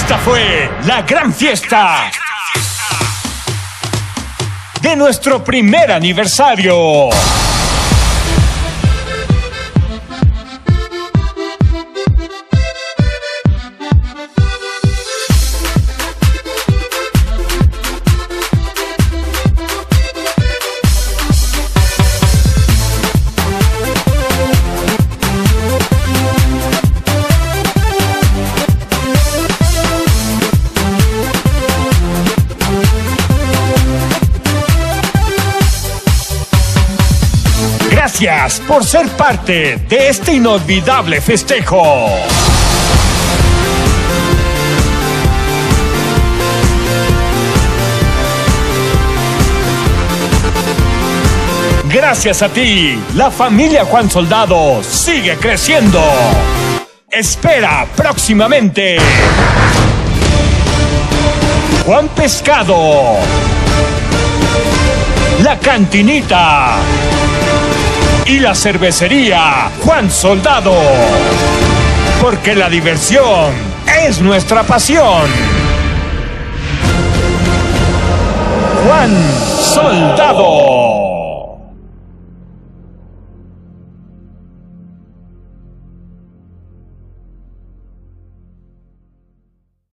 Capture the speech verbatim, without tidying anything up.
Esta fue la gran fiesta de nuestro primer aniversario. Gracias por ser parte de este inolvidable festejo. Gracias a ti, la familia Juan Soldado sigue creciendo. Espera próximamente Juan Pescado, La Cantinita y la cervecería Juan Soldado, porque la diversión es nuestra pasión. Juan Soldado.